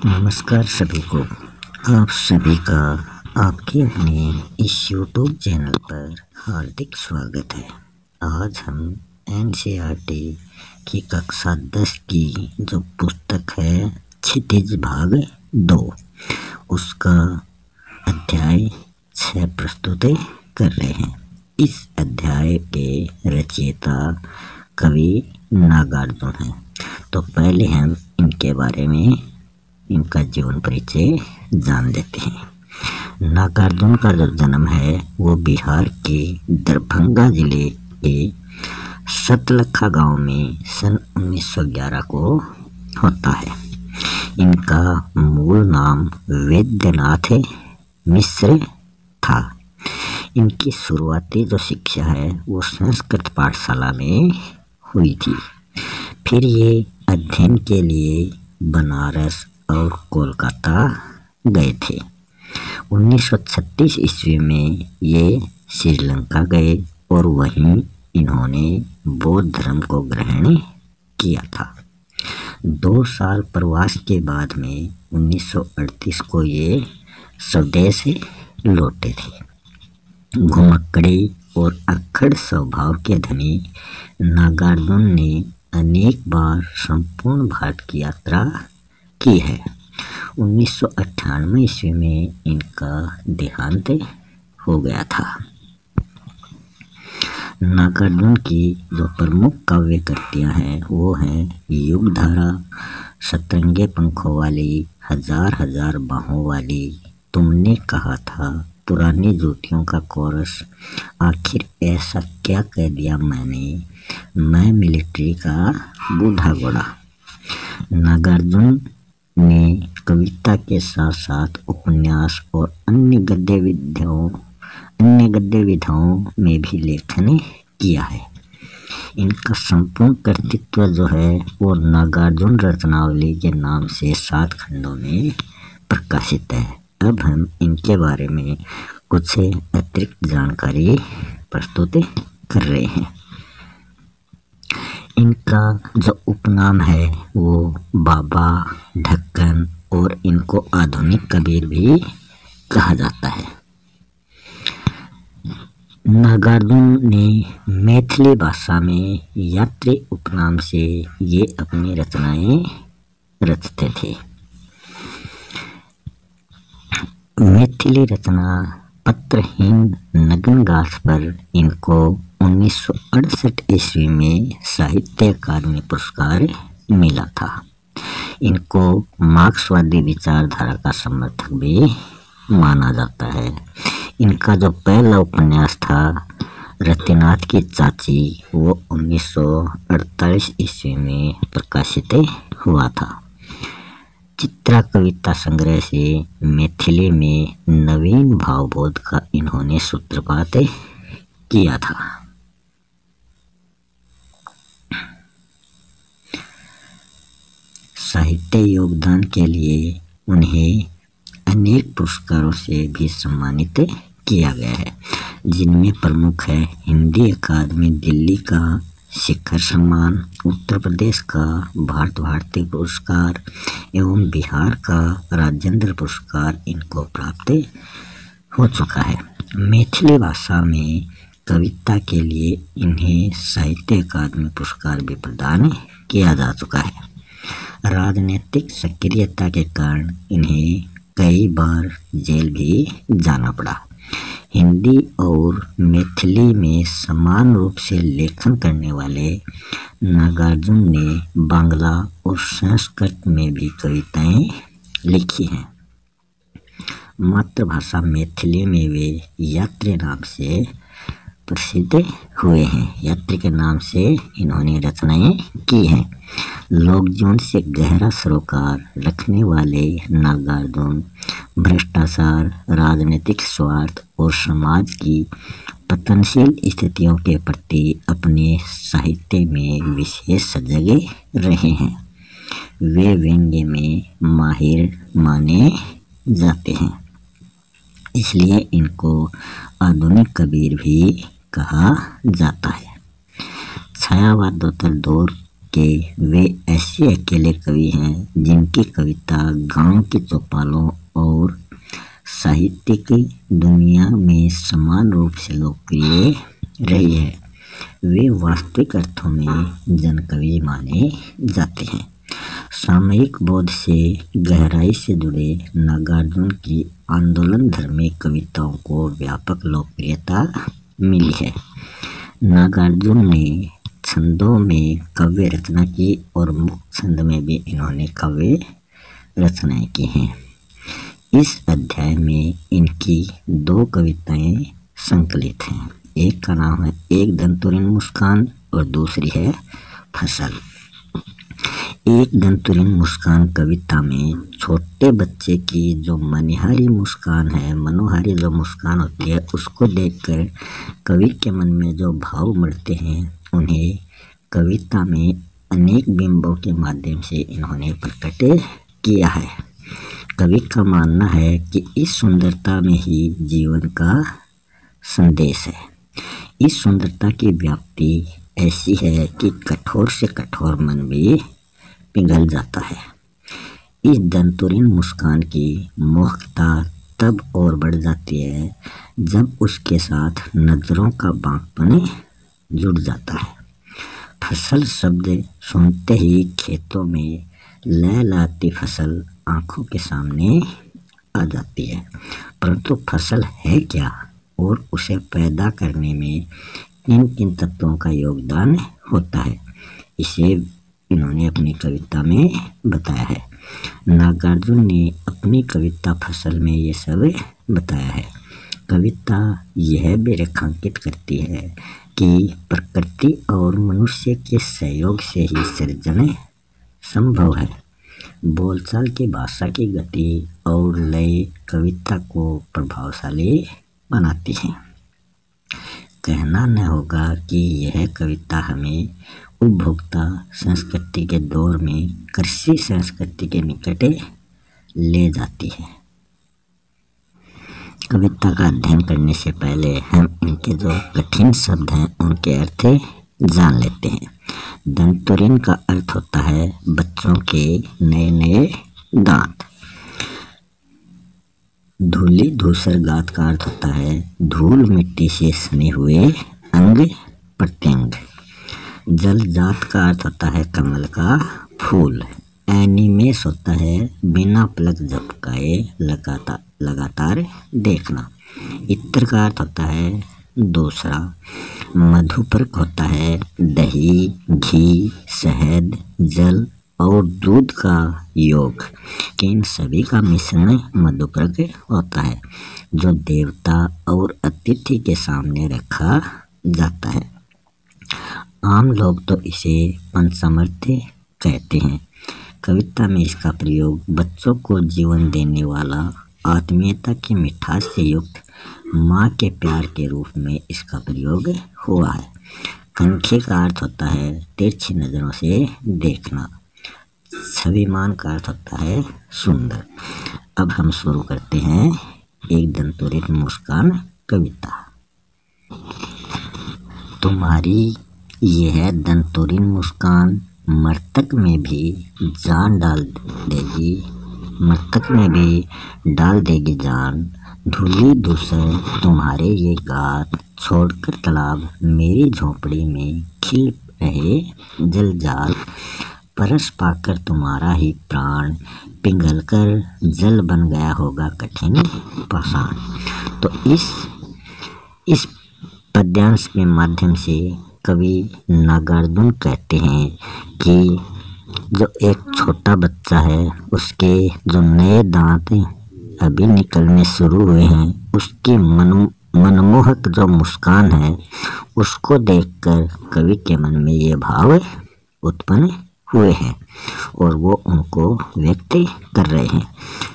नमस्कार सभी को। आप सभी का आपके अपने इस YouTube चैनल पर हार्दिक स्वागत है। आज हम NCERT की कक्षा 10 की जो पुस्तक है क्षितिज भाग 2 उसका अध्याय 6 प्रस्तुत कर रहे हैं। इस अध्याय के रचयिता कवि नागार्जुन हैं। तो पहले हम इनके बारे में इनका जीवन परिचय जान लेते हैं। नागार्जुन का जो जन्म है वो बिहार के दरभंगा जिले के सतलखा गांव में सन 1911 को होता है। इनका मूल नाम वैद्यनाथ मिश्र था। इनकी शुरुआती जो शिक्षा है वो संस्कृत पाठशाला में हुई थी। फिर ये अध्ययन के लिए बनारस और कोलकाता गए थे। 1936 ईस्वी में ये श्रीलंका गए और वहीं इन्होंने बौद्ध धर्म को ग्रहण किया था। 2 साल प्रवास के बाद में 1938 को ये स्वदेश लौटे थे। घुमक्कड़ी और अक्खड़ स्वभाव के धनी नागार्जुन ने अनेक बार संपूर्ण भारत की यात्रा की है। 1998 ईस्वी में इनका देहांत हो गया था। नागार्जुन की जो प्रमुख काव्य कृतियाँ हैं वो हैं युगधारा, सतरंगे पंखों वाली, हजार हजार बाहों वाली, तुमने कहा था, पुरानी जूतियों का कोरस, आखिर ऐसा क्या कह दिया मैंने, मैं मिलिट्री का बूढ़ा घोड़ा। नागार्जुन ने कविता के साथ साथ उपन्यास और अन्य गद्य विधाओं में भी लेखन किया है। इनका संपूर्ण कृतित्व जो है वो नागार्जुन रचनावली के नाम से 7 खंडों में प्रकाशित है। अब हम इनके बारे में कुछ अतिरिक्त जानकारी प्रस्तुत कर रहे हैं। इनका जो उपनाम है वो बाबा, ढक्कन और इनको आधुनिक कबीर भी कहा जाता है। नागार्जुन ने मैथिली भाषा में यात्री उपनाम से ये अपनी रचनाएं रचते थे। मैथिली रचना पत्रहीन नग्न गाथ पर इनको 1968 ईस्वी में साहित्य अकादमी पुरस्कार मिला था। इनको मार्क्सवादी विचारधारा का समर्थक भी माना जाता है। इनका जो पहला उपन्यास था रतिनाथ की चाची वो 1948 ईस्वी में प्रकाशित हुआ था। चित्रा कविता संग्रह से मैथिली में नवीन भावबोध का इन्होंने सूत्रपात किया था। साहित्य योगदान के लिए उन्हें अनेक पुरस्कारों से भी सम्मानित किया गया है, जिनमें प्रमुख है हिंदी अकादमी दिल्ली का शिखर सम्मान, उत्तर प्रदेश का भारत भारती पुरस्कार एवं बिहार का राजेंद्र पुरस्कार इनको प्राप्त हो चुका है। मैथिली भाषा में कविता के लिए इन्हें साहित्य अकादमी पुरस्कार भी प्रदान किया जा चुका है। राजनीतिक सक्रियता के कारण इन्हें कई बार जेल भी जाना पड़ा। हिंदी और मैथिली में समान रूप से लेखन करने वाले नागार्जुन ने बांग्ला और संस्कृत में भी कविताएं लिखी हैं। मातृभाषा मैथिली में वे यात्री नाम से प्रसिद्ध हुए हैं। यात्री के नाम से इन्होंने रचनाएं की हैं। लोक जीवन से गहरा सरोकार रखने वाले नागार्जुन भ्रष्टाचार, राजनीतिक स्वार्थ और समाज की पतनशील स्थितियों के प्रति अपने साहित्य में विशेष सजग रहे हैं। वे व्यंग्य में माहिर माने जाते हैं, इसलिए इनको आधुनिक कबीर भी कहा जाता है। छायावादोत्तर दौर के वे ऐसे अकेले कवि हैं जिनकी कविता गांव की चौपालों और साहित्यिक दुनिया में समान रूप से लोकप्रिय रही है। वे वास्तविक अर्थों में जनकवि माने जाते हैं। सामयिक बोध से गहराई से जुड़े नागार्जुन की आंदोलनधर्मी कविताओं को व्यापक लोकप्रियता मिली है। नागार्जुन ने छंदों में काव्य रचना की और मुक्त छंद में भी इन्होंने काव्य रचनाएं की हैं। इस अध्याय में इनकी 2 कविताएं संकलित हैं। एक का नाम है एक दंतुरिन मुस्कान और दूसरी है फसल। एक दंतुरिन मुस्कान कविता में छोटे बच्चे की जो मनोहारी जो मुस्कान होती है, उसको देखकर कवि के मन में जो भाव उमड़ते हैं, उन्हें कविता में अनेक बिंबों के माध्यम से इन्होंने प्रकट किया है। कवि का मानना है कि इस सुंदरता में ही जीवन का संदेश है। इस सुंदरता की व्याप्ति ऐसी है कि कठोर से कठोर मन भी पिघल जाता है। इस दंतुरिन मुस्कान की मोहकता तब और बढ़ जाती है जब उसके साथ नजरों का बांकपन जुड़ जाता है। फसल शब्द सुनते ही खेतों में लहलहाती फसल आंखों के सामने आ जाती है, परंतु फसल है क्या और उसे पैदा करने में किन किन तत्वों का योगदान होता है, इसे इन्होंने अपनी कविता में बताया है। नागार्जुन ने अपनी कविता फसल में ये सब बताया है। कविता यह भी रेखांकित करती है कि प्रकृति और मनुष्य के सहयोग से ही सृजन संभव है। बोलचाल की भाषा की गति और लय कविता को प्रभावशाली बनाती है। कहना न होगा कि यह कविता हमें उपभोक्ता संस्कृति के दौर में कृषि संस्कृति के निकट ले जाती है। कविता का अध्ययन करने से पहले हम इनके जो कठिन शब्द हैं उनके अर्थ जान लेते हैं। दंतुरिन का अर्थ होता है बच्चों के नए नए दांत। धूली धूसर गात का अर्थ होता है धूल मिट्टी से सने हुए अंग प्रत्यंग। जल जात का अर्थ होता है कमल का फूल। एनिमेस होता है बिना पलक झपकाए लगातार देखना। इत्र का अर्थ होता है दूसरा। मधुपर्क होता है दही, घी, शहद, जल और दूध का योग। इन सभी का मिश्रण मधुपर्क होता है जो देवता और अतिथि के सामने रखा जाता है। आम लोग तो इसे पंचामृत कहते हैं। कविता में इसका प्रयोग बच्चों को जीवन देने वाला आत्मीयता की मिठास से युक्त माँ के प्यार के रूप में इसका प्रयोग हुआ है। कनखे का अर्थ होता है तिरछी नजरों से देखना। स्वाभिमान का अर्थ होता है सुंदर। अब हम शुरू करते हैं एक दंतुरिन मुस्कान कविता। तुम्हारी यह दंतुरिन मुस्कान मृतक में भी जान डाल देगी, मृतक में भी डाल देगी जान। धूली धूसर तुम्हारे ये गात, छोड़कर तालाब मेरी झोपड़ी में खिल रहे जलजाल। परस पाकर तुम्हारा ही प्राण पिघल कर जल बन गया होगा कठिन पाषाण। तो इस पद्यांश के माध्यम से कवि नागार्जुन कहते हैं कि जो एक छोटा बच्चा है उसके जो नए दांत अभी निकलने शुरू हुए हैं, उसकी मनमोहक जो मुस्कान है उसको देखकर कवि के मन में ये भाव उत्पन्न हुए हैं और वो उनको व्यक्त कर रहे हैं।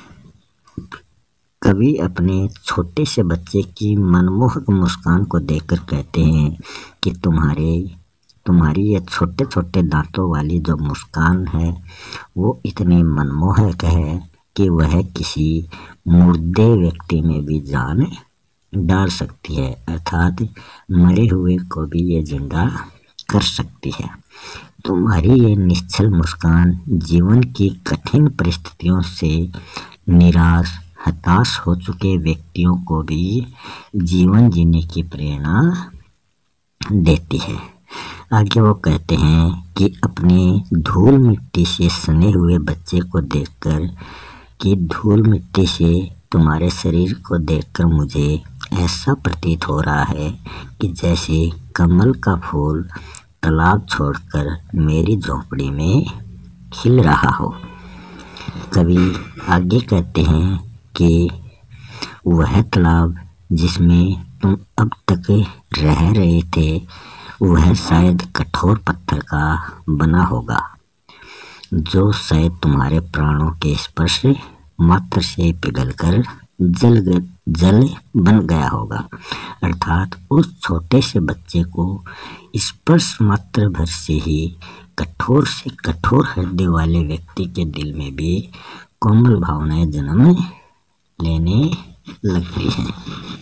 कवि अपने छोटे से बच्चे की मनमोहक मुस्कान को देखकर कहते हैं कि तुम्हारी ये छोटे छोटे दांतों वाली जो मुस्कान है वो इतनी मनमोहक है कि वह किसी मुर्दे व्यक्ति में भी जान डाल सकती है, अर्थात मरे हुए को भी ये जिंदा कर सकती है। तुम्हारी ये निश्चल मुस्कान जीवन की कठिन परिस्थितियों से निराश हताश हो चुके व्यक्तियों को भी जीवन जीने की प्रेरणा देती है। आगे वो कहते हैं कि अपने धूल मिट्टी से सने हुए बच्चे को देखकर कि धूल मिट्टी से तुम्हारे शरीर को देखकर मुझे ऐसा प्रतीत हो रहा है कि जैसे कमल का फूल तालाब छोड़कर मेरी झोंपड़ी में खिल रहा हो। कवि आगे कहते हैं कि वह तालाब जिसमें तुम अब तक रह रहे थे वह शायद कठोर पत्थर का बना होगा जो शायद तुम्हारे प्राणों के स्पर्श मात्र से पिघलकर जल बन गया होगा। अर्थात उस छोटे से बच्चे को स्पर्श मात्र भर से ही कठोर से कठोर हृदय वाले व्यक्ति के दिल में भी कोमल भावनाएं जन्म लेने लगती हैं।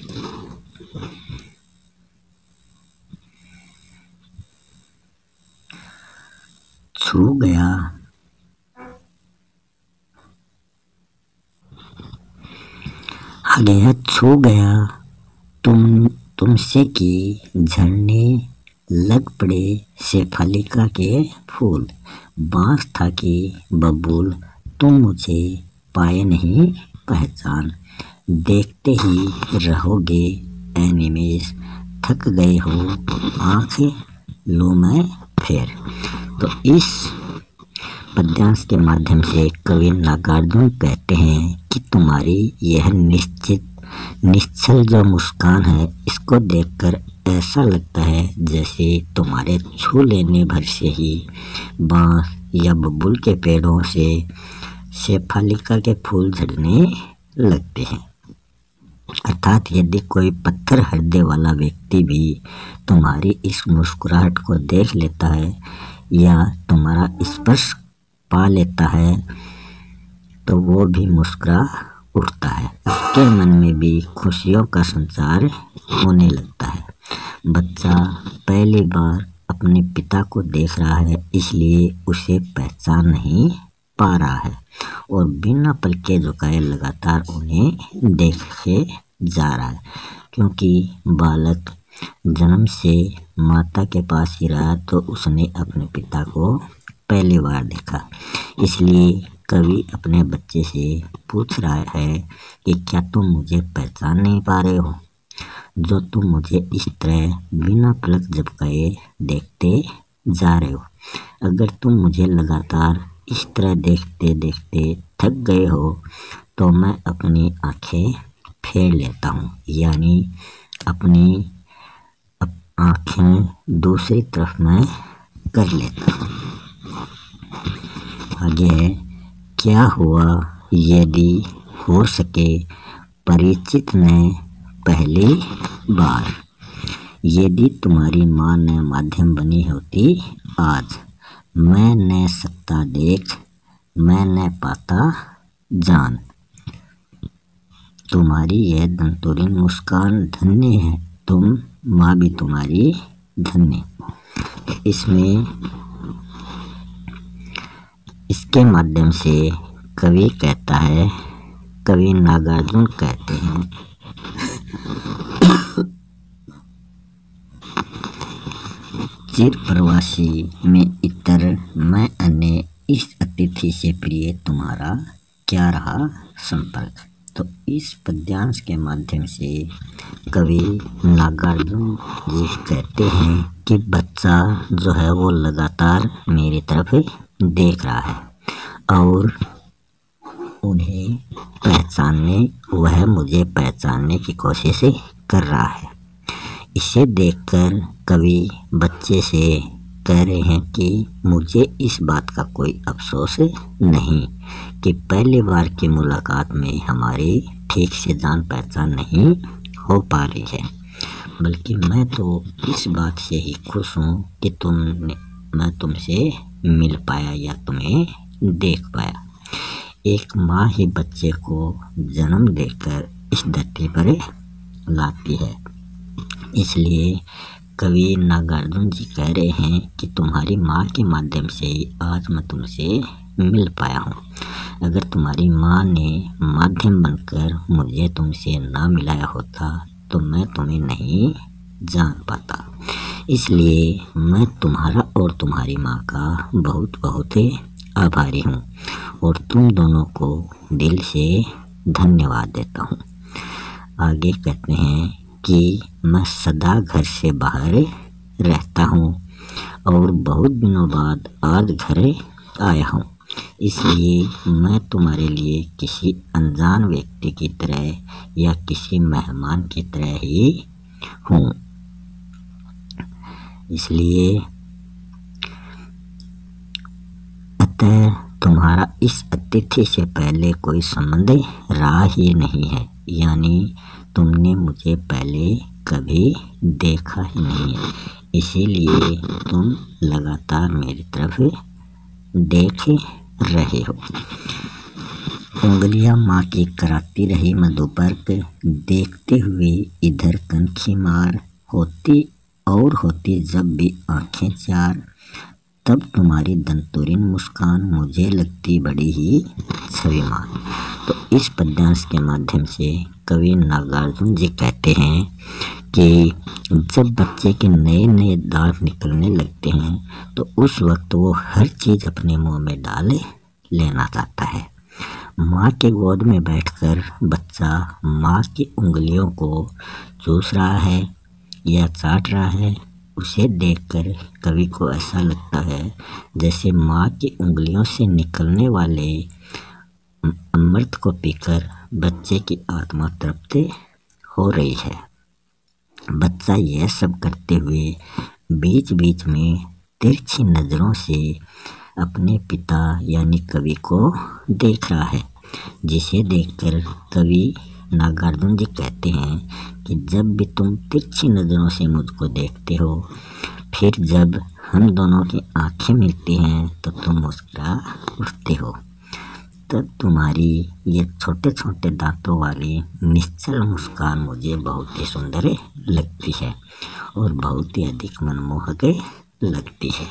छू गया आ गया छू गया तुमसे कि झड़ने लग पड़े शेफालिका के फूल। बांस था कि बबूल तुम मुझे पाए नहीं पहचान। देखते ही रहोगे ऐ निमेष थक गए हो आँख लूँ मैं फिर। तो इस पद्यांश के माध्यम से कवि नागार्जुन कहते हैं कि तुम्हारी यह निश्चल जो मुस्कान है इसको देखकर ऐसा लगता है जैसे तुम्हारे छू लेने भर से ही बांस या बबूल के पेड़ों से शेफालिका के फूल झड़ने लगते हैं। अर्थात यदि कोई पत्थर हृदय वाला व्यक्ति भी तुम्हारी इस मुस्कुराहट को देख लेता है या तुम्हारा स्पर्श पा लेता है तो वो भी मुस्कुरा उठता है। उसके मन में भी खुशियों का संचार होने लगता है। बच्चा पहली बार अपने पिता को देख रहा है इसलिए उसे पहचान नहीं पा रहा है और बिना पलके झुकाए लगातार उन्हें देखे जा रहा है। क्योंकि बालक जन्म से माता के पास ही रहा तो उसने अपने पिता को पहली बार देखा। इसलिए कवि अपने बच्चे से पूछ रहा है कि क्या तुम मुझे पहचान नहीं पा रहे हो जो तुम मुझे इस तरह बिना पलक झपकाए देखते जा रहे हो। अगर तुम मुझे लगातार इस तरह देखते देखते थक गए हो तो मैं अपनी आंखें फेर लेता हूँ, यानी अपनी आंखें दूसरी तरफ मैं कर लेता हूँ। आगे है क्या हुआ यदि हो सके परिचित ने पहली बार। यदि तुम्हारी माँ ने माध्यम बनी होती आज मैं न सकता देख मैं न पाता जान। तुम्हारी यह दंतुरीन मुस्कान धन्य है तुम माँ भी तुम्हारी धन्य। इसके माध्यम से कवि कहता है कवि नागार्जुन कहते हैं चिर प्रवासी में इतर मैं अन्य इस अतिथि से प्रिय तुम्हारा क्या रहा संपर्क। तो इस पद्यांश के माध्यम से कवि नागार्जुन जी कहते हैं कि बच्चा जो है वो लगातार मेरी तरफ देख रहा है और उन्हें वह मुझे पहचानने की कोशिश कर रहा है। इसे देखकर कवि बच्चे से कह रहे हैं कि मुझे इस बात का कोई अफसोस नहीं कि पहली बार की मुलाकात में हमारी ठीक से जान पहचान नहीं हो पा रही है, बल्कि मैं तो इस बात से ही खुश हूँ कि मैं तुमसे मिल पाया या तुम्हें देख पाया। एक माँ ही बच्चे को जन्म देकर इस धरती पर लाती है, इसलिए कवि नागार्जुन जी कह रहे हैं कि तुम्हारी माँ के माध्यम से आज मैं तुमसे मिल पाया हूँ। अगर तुम्हारी माँ ने माध्यम बनकर मुझे तुमसे ना मिलाया होता तो मैं तुम्हें नहीं जान पाता। इसलिए मैं तुम्हारा और तुम्हारी माँ का बहुत बहुत आभारी हूँ और तुम दोनों को दिल से धन्यवाद देता हूँ। आगे कहते हैं कि मैं सदा घर से बाहर रहता हूँ और बहुत दिनों बाद आज घर आया हूँ, इसलिए मैं तुम्हारे लिए किसी अनजान व्यक्ति की तरह या किसी मेहमान की तरह ही हूँ। इसलिए अतः तुम्हारा इस अतिथि से पहले कोई संबंध रहा ही नहीं है, यानी तुमने मुझे पहले कभी देखा ही नहीं है, इसीलिए तुम लगातार मेरी तरफ देख रहे हो। उंगलियां माँ की कराती रही मधुपर्क, देखते हुए इधर कनखी मार होती और होती जब भी आंखें चार, तब तुम्हारी दंतुरीन मुस्कान मुझे लगती बड़ी ही छविमान। तो इस पद्यांश के माध्यम से कवि नागार्जुन जी कहते हैं कि जब बच्चे के नए नए दांत निकलने लगते हैं तो उस वक्त वो हर चीज़ अपने मुंह में डाल लेना चाहता है। माँ के गोद में बैठकर बच्चा माँ की उंगलियों को चूस रहा है या चाट रहा है, उसे देखकर कवि को ऐसा लगता है जैसे माँ की उंगलियों से निकलने वाले अमृत को पीकर बच्चे की आत्मा तृप्त हो रही है। बच्चा यह सब करते हुए बीच बीच में तिरछी नज़रों से अपने पिता यानी कवि को देख रहा है, जिसे देखकर कवि नागार्जुन जी कहते हैं कि जब भी तुम तिरछी नज़रों से मुझको देखते हो, फिर जब हम दोनों की आंखें मिलती हैं तो तुम मुस्कुरा उठते हो, तब तुम्हारी ये छोटे छोटे दांतों वाली निश्चल मुस्कान मुझे बहुत ही सुंदर लगती है और बहुत ही अधिक मनमोहक लगती है।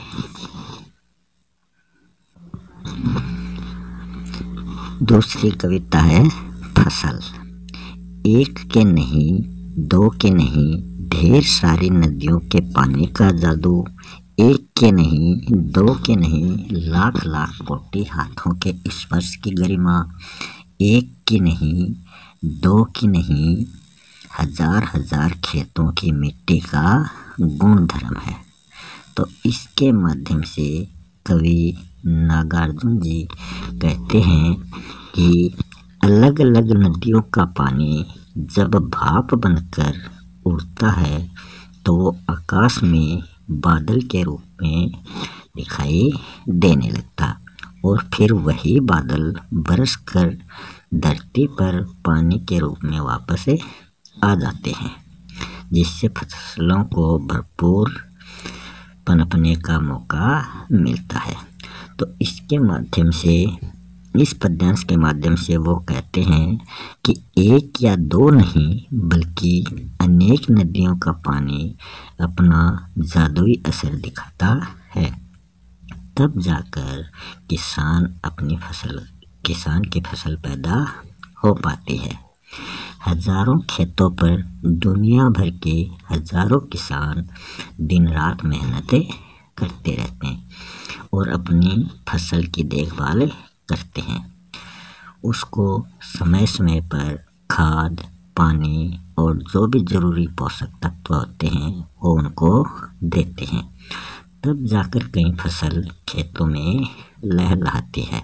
दूसरी कविता है फसल। एक के नहीं, दो के नहीं, ढेर सारी नदियों के पानी का जादू, एक के नहीं, दो के नहीं, लाख लाख कोटि हाथों के स्पर्श की गरिमा, एक की नहीं, दो की नहीं, हजार हजार खेतों की मिट्टी का गुणधर्म है। तो इसके माध्यम से कवि नागार्जुन जी कहते हैं कि अलग अलग नदियों का पानी जब भाप बनकर उड़ता है तो वो आकाश में बादल के रूप में दिखाई देने लगता और फिर वही बादल बरसकर धरती पर पानी के रूप में वापस आ जाते हैं, जिससे फसलों को भरपूर पनपने का मौका मिलता है। तो इसके माध्यम से, इस पद्यांश के माध्यम से वो कहते हैं कि एक या दो नहीं बल्कि अनेक नदियों का पानी अपना जादुई असर दिखाता है, तब जाकर किसान की फसल पैदा हो पाती है। हजारों खेतों पर दुनिया भर के हजारों किसान दिन रात मेहनत करते रहते हैं और अपनी फसल की देखभाल करते हैं, उसको समय समय पर खाद, पानी और जो भी ज़रूरी पोषक तत्व होते हैं वो उनको देते हैं, तब जाकर कई फसल खेतों में लहलहाती है।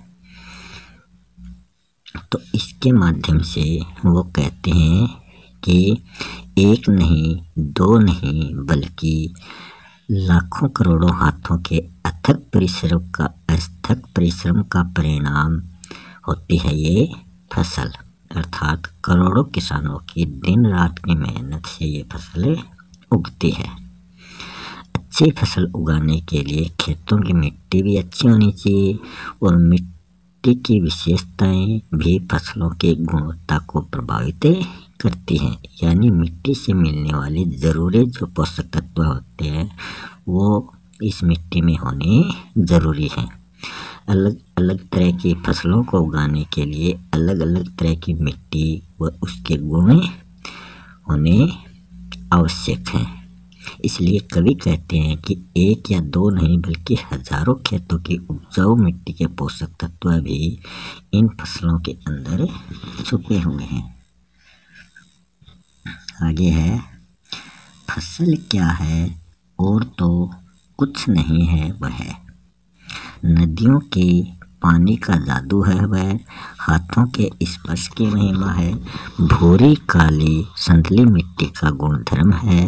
तो इसके माध्यम से वो कहते हैं कि एक नहीं, दो नहीं बल्कि लाखों करोड़ों हाथों के अथक परिश्रम का परिणाम होती है ये फसल, अर्थात करोड़ों किसानों की दिन रात की मेहनत से ये फसल उगती है। अच्छी फसल उगाने के लिए खेतों की मिट्टी भी अच्छी होनी चाहिए और मिट्टी की विशेषताएं भी फसलों की गुणवत्ता को प्रभावित करती हैं, यानी मिट्टी से मिलने वाले ज़रूरी जो पोषक तत्व होते हैं वो इस मिट्टी में होने ज़रूरी हैं। अलग अलग तरह की फसलों को उगाने के लिए अलग अलग तरह की मिट्टी व उसके गुण होने आवश्यक हैं। इसलिए कवि कहते हैं कि एक या दो नहीं बल्कि हजारों खेतों की उपजाऊ मिट्टी के पोषक तत्व भी इन फसलों के अंदर छुपे हुए हैं। आगे है, फसल क्या है और तो कुछ नहीं है वह, नदियों के पानी का जादू है वह, हाथों के स्पर्श की महिमा है, भूरी काली संतली मिट्टी का गुणधर्म है,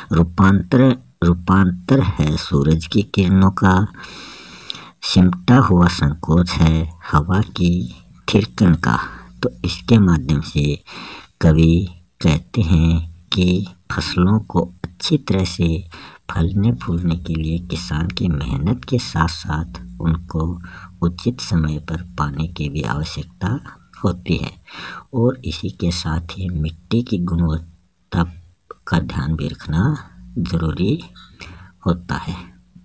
रूपांतर है सूरज की किरणों का, सिमटा हुआ संकोच है हवा की थिरकन का। तो इसके माध्यम से कवि कहते हैं कि फसलों को अच्छी तरह से फलने फूलने के लिए किसान की मेहनत के साथ साथ उनको उचित समय पर पानी की भी आवश्यकता होती है और इसी के साथ ही मिट्टी की गुणवत्ता का ध्यान भी रखना ज़रूरी होता है,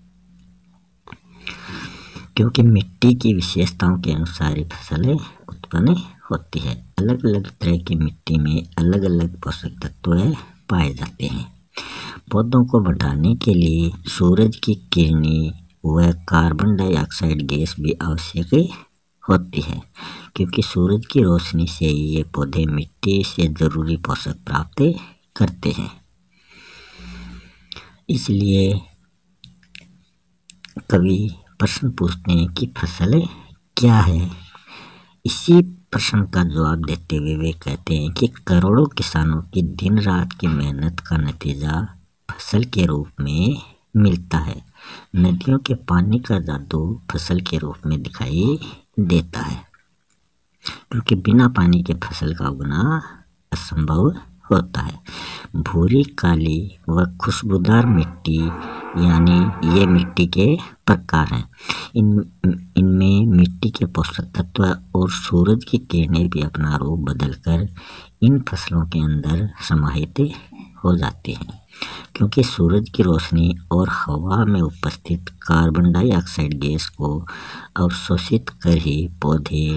क्योंकि मिट्टी की विशेषताओं के अनुसार ही फसलें उत्पन्न होती है। अलग अलग तरह की मिट्टी में अलग अलग पोषक तत्व पाए जाते हैं। पौधों को बढ़ाने के लिए सूरज की किरणें व कार्बन डाइऑक्साइड गैस भी आवश्यक होती है, क्योंकि सूरज की रोशनी से ये पौधे मिट्टी से ज़रूरी पोषक प्राप्त करते हैं। इसलिए कवि प्रश्न पूछते हैं कि फसल क्या है। इसी प्रश्न का जवाब देते हुए वे कहते हैं कि करोड़ों किसानों की दिन रात की मेहनत का नतीजा फसल के रूप में मिलता है। नदियों के पानी का जादू फसल के रूप में दिखाई देता है, क्योंकि बिना पानी के फसल का उगना असंभव होता है। भूरी काली व खुशबूदार मिट्टी यानी ये मिट्टी के प्रकार हैं। इनमें मिट्टी के पोषक तत्व और सूरज की किरणें भी अपना रूप बदलकर इन फसलों के अंदर समाहित हो जाती हैं, क्योंकि सूरज की रोशनी और हवा में उपस्थित कार्बन डाइऑक्साइड गैस को अवशोषित कर ही पौधे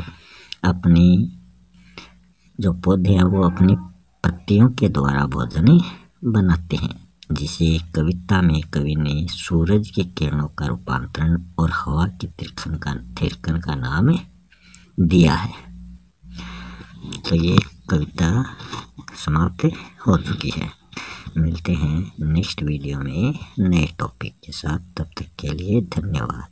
वो अपनी पत्तियों के द्वारा भोजन बनाते हैं, जिसे कविता में कवि ने सूरज की किरणों का रूपांतरण और हवा की थिरकन का नाम दिया है। तो ये कविता समाप्त हो चुकी है। मिलते हैं नेक्स्ट वीडियो में नए टॉपिक के साथ, तब तक के लिए धन्यवाद।